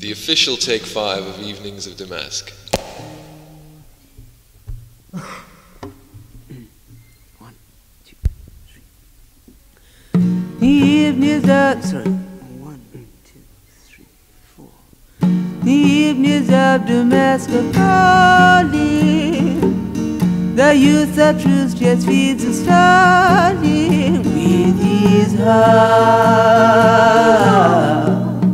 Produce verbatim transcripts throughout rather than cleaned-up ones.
The official take five of Evenings of Damask. One, two, three. The evenings of, sorry. One, two, three, four. The evenings of Damask are calling. The youth of truth just feeds and starting with his heart.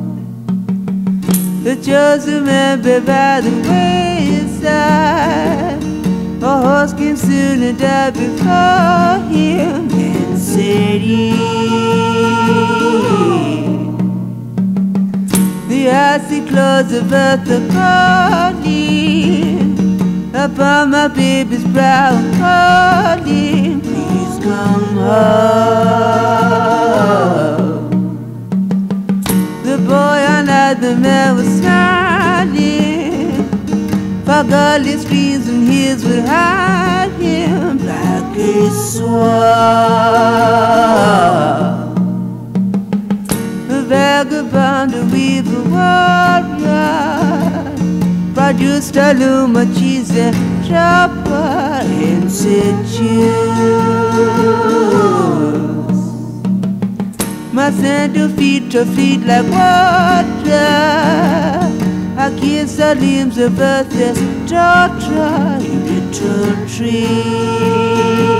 The chosen man be by the wayside. A horse came soon to die before him and said he. The icy claws of earth are calling upon my baby's brow and calling, please come home. The boy on the man was smiling, for godly streams and hills would hide him like a swamp. The vagabond, a weaver warrior, produced a loom of cheese and chopper and said, choose. My sandal feet are fleet like water. I kiss the limbs of earth as torture in little tree.